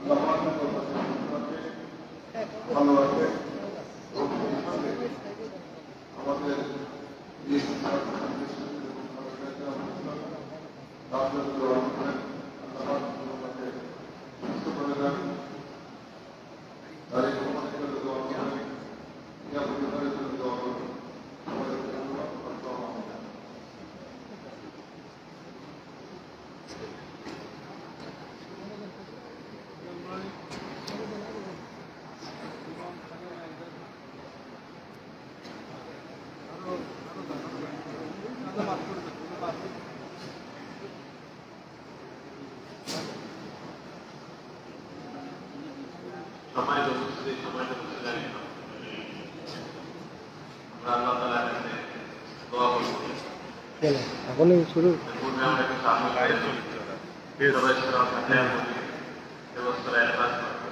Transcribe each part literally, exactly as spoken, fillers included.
ভালোবাসে আমাদের সুস্থ করে দেন তার এই ক্ষমতা করে দেওয়া ইয়া পরিবারের জন্য দেওয়া হবে আমাদের সম্মানিত উপস্থিতি, সম্মানিত উপস্থিতি, আমরা আল্লাহ তাআলার কাছে দোয়া করব। এখনই শুরু পূর্বে আমরা কিছু আমল করেছি, সবাই সবার সাথে ব্যবস্থা রাখা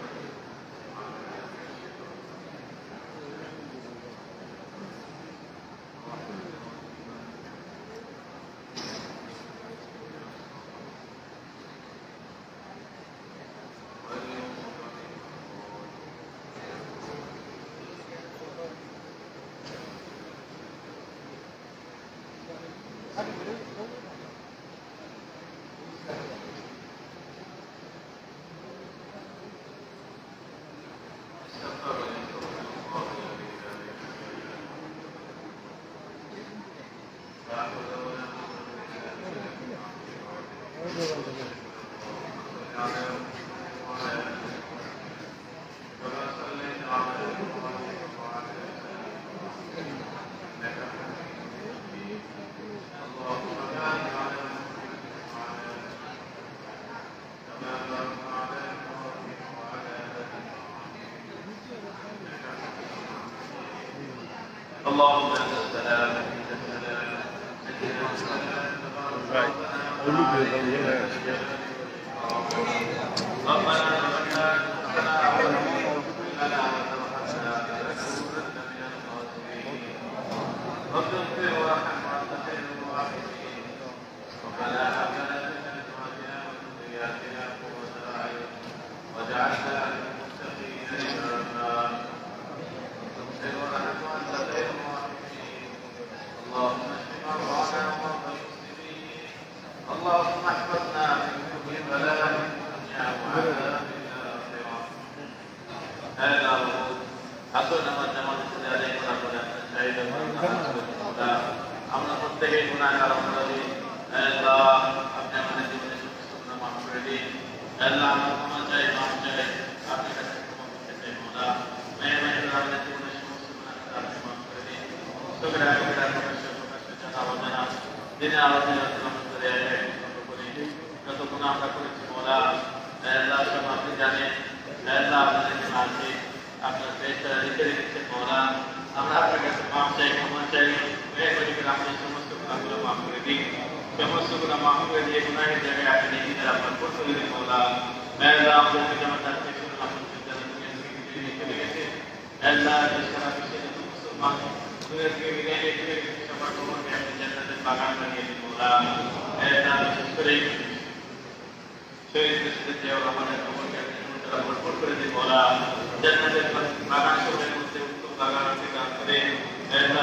اللهم انت السلام انت السلام اللهم احفظنا من كل بلاء الدنيا وعذاب الاخره. هذا هو আসুন আমার জামাত ছেড়ে আদায় করা বলে আপনার চাহিদা আমরা প্রত্যেকেই গুনাহগার অপরাধী। আল্লাহ আপনি আমাদের জীবনে সমস্ত গুনাহ মাফ করে দিন। আল্লাহ আমরা ক্ষমা চাই, মাফ চাই, আপনার কাছে ক্ষমা করতে চাই। মওলা মেহরবানি করে আমাদের জীবনে সমস্ত গুনাহ আপনি মাফ করে দিন। সগরা কবিরা প্রকাশ্য প্রকাশ্য জানা অজানা দিনে আলোচনা করে যত গুনাহ আমরা করেছি মওলা আল্লাহ সব আপনি জানেন। আল্লাহ আপনাদেরকে মানছি, আপনার পেশা লিখে রেখেছেন মওলা। আমরা আপনার কাছে মাফ চাই, ক্ষমা চাই। মেহরবানি করে আমাদের সমস্ত গুনাহগুলো মাফ করে দিন। সমস্ত গুনাহ মাফ করে দিয়ে গুনাহের জায়গায় আপনি নেকি দ্বারা আপনার করতে দিন মওলা। আল্লাহ আমাদেরকে যেমন তার পেছনে আপনার জানা দুনিয়া থেকে লিখে রেখেছেন। আল্লাহ সারা বিশ্বে যত মুসলমান দুনিয়া থেকে বিদায় নিয়ে চলে গেছে সবার কবরকে আপনি জান্নাতের বাগান বানিয়ে দিন মওলা। আল্লাহ বিশেষ করে শহীদ প্রেসিডেন্ট জিয়াউর রহমানের কবরকে আপনি তারা ভরপুর করে দিন মওলা। জান্নাতের বাগান সবের মধ্যে উত্তম বাগান আপনি দান করে আল্লাহ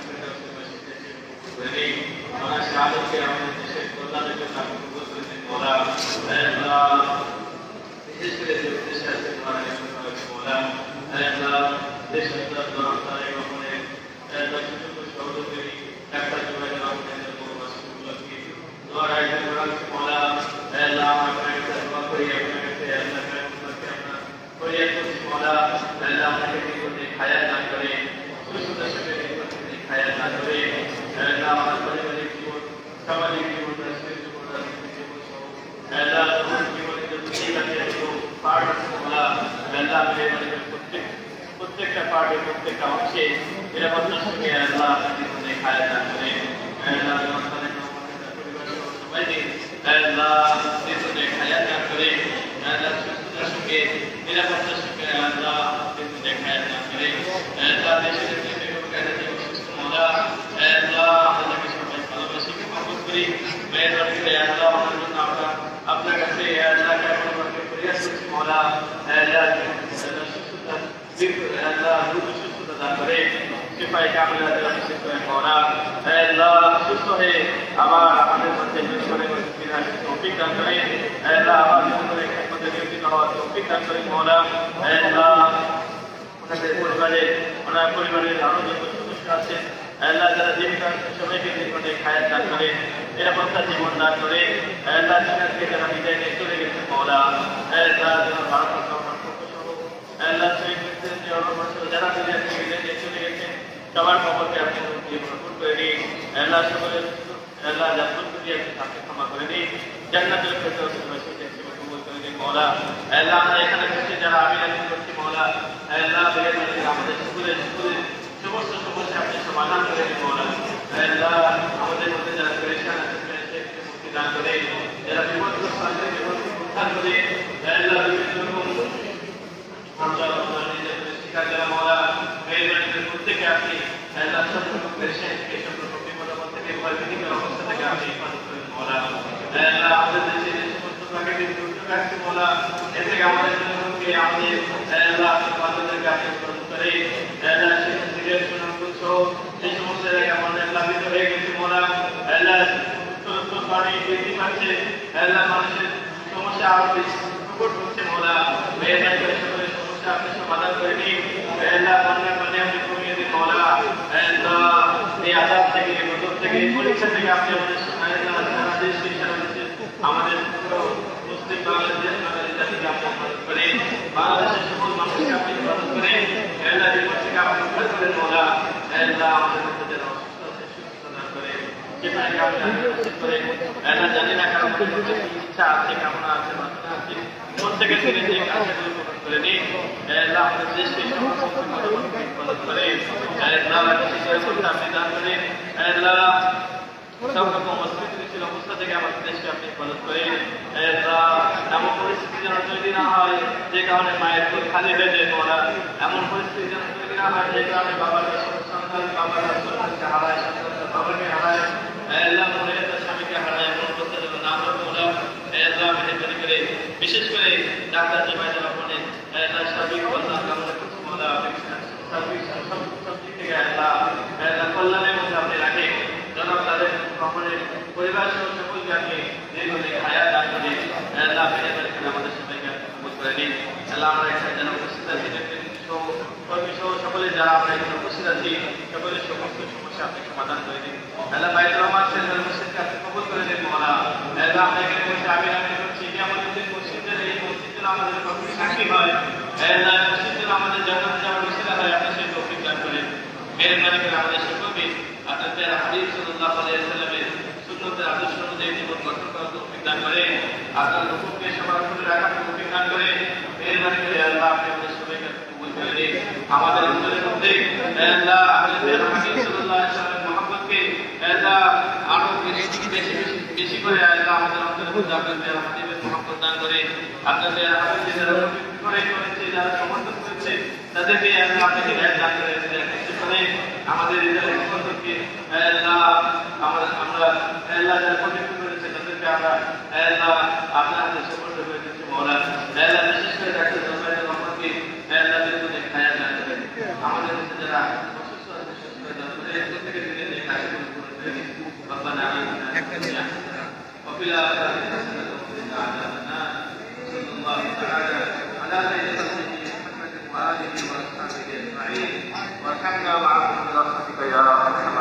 করে দিন। ওনার শাহাদাতকে আমাদের দেশের কল্যাণের জন্য আপনি কবুল করে দিন মওলা। আল্লাহ বিশেষ করে যে উদ্দেশ্যে আছে তোমার মওলা আল্লাহ দেশের দরকার এবং অনেক আল্লাহ সুযোগ সহযোগী ডাক্তার জুবাইর রহমানের কর্মসূচিগুলোকে দোয়ার আয়োজন করা হচ্ছে মওলা। আল্লাহ আমরা দোয়া করি আপনার কাছে আল্লাহ আমরা ফরিয়াদ করছি মওলা। আল্লাহ আমাকে জীবনে হায়াত দান করে, সুস্থতা সঙ্গে জীবনে হায়াত দান করে। আল্লাহ আমার পারিবারিক জীবন, সামাজিক জীবন, রাষ্ট্রীয় জীবন, রাজনৈতিক জীবন সহ আল্লাহ তোমার জীবনে যত দিক আছে যত পার্ট আছে মওলা আল্লাহ মেহরবানি প্রত্যেক প্রত্যেকটা পার্টে প্রত্যেকটা অংশে নিরাপত্তার সঙ্গে আল্লাহ জীবনে হায়াত দান করে। আল্লাহ তোমার সবাইকে আল্লাহ জীবনে হায়াত দান করে। আল্লাহ সুস্থতার সঙ্গে নিরাপত্তার সঙ্গে আল্লাহ জীবনে হায়াত দান করে। আল্লাহ দেশের মওলা আল্লাহ আমাদেরকে সবাই ভালোবাসি, মহব্বত করি। মেহরবানি করে আল্লাহ আমাদের জন্য আমরা আপনার কাছে আল্লাহ কাছে ফরিয়াদ করছি مولا لا সুস্থতা আল্লাহ দ্রুত সুস্থতা দান করে শিফায়ে কামিলা দান করে مولا আল্লাহ সুস্থ হয়ে আবার আমাদের মধ্যে জীবনে ফিরে আসতে তৌফিক দান করে আল্লাহ আবার জীবনে খেদমতে নিয়োজিত হওয়ার তৌফিক দান করে مولا আল্লাহ ওনাদের পরিবারে ওনার পরিবারের আরো যত সদস্য আছে আল্লাহ যারা জীবিত সবাইকে জীবনে খায়াত দান করে নিরাপত্তা জীবন দান করে আল্লাহ দুনিয়াকে যারা বিদায় নিয়ে চলে গেছে مولا আল্লাহ যারা ভারত আল্লাহ যারা দুনিয়া থেকে বিদায় নিয়ে চলে গেছে সবার কবরকে আপনি ভরপুর করে দিন আল্লাহ সকলের আল্লাহ জান্নাত দিয়ে আপনি ক্ষমা করে দিন জান্নাতুল ফেরদৌস কবুল করে দিন مولا আল্লাহ আমরা এখানে বসে যারা আমিন করছি مولا আল্লাহ আমাদের সকলের সকলের সমস্ত সমস্যা আপনি সমাধান করে দিন مولا আল্লাহ আমাদের মধ্যে যারা পেরেশান আছে পেরেশানকে মুক্তি দান করে যারা বিপদগ্রস্ত আছে বিপদকে উদ্ধার করে আল্লাহ বিভিন্ন রকম পর্যায় নিজের শিকার যারা مولا মেহরবানি প্রত্যেকে আপনি আল্লাহ সব রকম পেরেশানকে সব রকম বিপদ থেকে ভয় ভীতিকর অবস্থা থেকে আপনি হেফাজত করেন مولا আল্লাহ আমাদের দেশে যে সমস্ত প্রাকৃতিক দুর্যোগ আছে مولا এ থেকে আমাদের জনগণকে আমাদের আল্লাহ আমাদেরকে আপনি হেফাজত করে আল্লাহ সেখান থেকে সুনামগঞ্জ সহ এই সমস্ত জায়গায় আমাদের প্লাবিত হয়ে গেছে مولا আল্লাহ উত্তরোত্তর পানি বৃদ্ধি পাচ্ছে আল্লাহ মানুষের সমস্যা আরো বেশি প্রকট হচ্ছে مولا মেহরবানি করে সকলের সমস্যা আপনি সমাধান করে দিন আল্লাহ বন্যার পানি আপনি কমিয়ে দিন مولا আল্লাহ এই আযাব থেকে গজব থেকে পরীক্ষা থেকে আপনি আমাদের সারা দেশকে সারা দেশে আমাদের মুসলিম বাংলাদেশ বাঙালি জাতিকে আপনি হেফাজত করে বাংলাদেশের সকল মানুষকে আপনি হেফাজত করে আল্লাহ জীবন থেকে আপনি উদ্ধার করেন مولا আল্লাহ আমাদের মধ্যে যারা অসুস্থ আছে সুস্থতা দান করে সেটাকে আপনি আশীর্বাদ করে আল্লাহ জানি না কারণ ইচ্ছা আছে কামনা আছে বাসনা আছে প্রত্যেকে থেকে যে কাজগুলো পূরণ করে দিন আল্লাহ আমাদের দেশকে হেফাজত করে আল্লাহ শিক্ষা আপনি দান করেন আল্লাহ সব রকম অস্থিতিশীল অবস্থা থেকে আমাদের দেশকে আপনি হেফাজত করে এমন পরিস্থিতি যেন তৈরি না হয় যে কারণে মায়ের দুধ খালি হয়ে যায় মোরা এমন পরিস্থিতি যেন তৈরি না হয় যে কারণে বাবার সন্তান বাবার সন্তানকে হারায় সন্তানকে বাবাকে হারায় আল্লাহ মনে তার স্বামীকে হারায় এমন অবস্থা যেন না হয় মোরা আল্লাহ মেহরবানি করে বিশেষ করে ডাক্তার যে ভাই যারা বলেন আল্লাহ সার্বিক কল্যাণ কামনা করছি মোরা সার্বিক সব সব দিক থেকে আল্লাহ আল্লাহ কল্যাণের মধ্যে আপনি রাখেন যেন তাদের কখনের পরিবার সহ সকলকে আপনি দীর্ঘদিন হায়াত দান করে আল্লাহ মেহরবানি করে আমাদের সবাইকে কবুল করে দিন আল্লাহ আমরা এখানে যারা উপস্থিত আছি সহ কর্মী সহ সকলে যারা আমরা এখানে উপস্থিত আছি সকলের সমস্ত সমস্যা আপনি সমাধান করে দিন আল্লাহ বাইতুল রহমান সেন্ট্রাল মসজিদকে আপনি কবুল করে দিন مولا আল্লাহ আমরা এখানে বসে আমিন আমিন করছি যে আমাদের যে মসজিদের এই মসজিদের আমাদের কর্মী সাক্ষী হয় আল্লাহ মসজিদের আমাদের জান্নাত যাওয়ার উসিলা হয় আপনি সেই তৌফিক দান করেন মেহরবানি করে আমাদের সকলকে আপনাদের হাবিব সাল্লাল্লাহু আলাইহি ওয়াসাল্লামের সুন্নতের আদর্শ অনুযায়ী জীবন গঠন করার তৌফিক দান করে আপনার হুকুমকে সবার উপরে রাখার তৌফিক দান করে মেহরবানি করে আল্লাহ আপনি আমাদের সবাইকে কবুল করে দিন আমাদের অন্তরের মধ্যে আল্লাহ আপনাদের হাবিব সাল্লাল্লাহু আলাইহি ওয়াসাল্লামের মহব্বতকে আল্লাহ আরো বেশি বেশি বেশি করে আল্লাহ আমাদের অন্তরের মধ্যে আপনাদের হাবিবের মহব্বত দান করে আপনাদের হাবিবকে যারা করে করেছে যারা সমর্থন করেছে তাদেরকে আল্লাহ আপনি হিদায়াত দান করে করে আমাদের হৃদয়ের সম্পর্কে আল্লাহ আমরা আমরা আল্লাহ যারা পবিত্র করেছে তাদেরকে আমরা আল্লাহ আপনার হাতে সুপর্দ করে দিচ্ছি مولا আল্লাহ বিশেষ করে ডাক্তার জলবায়ু রহমানকে আল্লাহ দীর্ঘদিন হায়াত দান করে আমাদের মধ্যে যারা অসুস্থ আছে সুস্থ দান করে প্রত্যেকের দিনে কাজ পূরণ করে দিন রব্বানা আমিন وفي الآخرة حسنة وقنا عذاب النار صلى الله تعالى على سيدنا محمد وآله وأصحابه أجمعين وارحمنا معهم برحمتك يا أرحم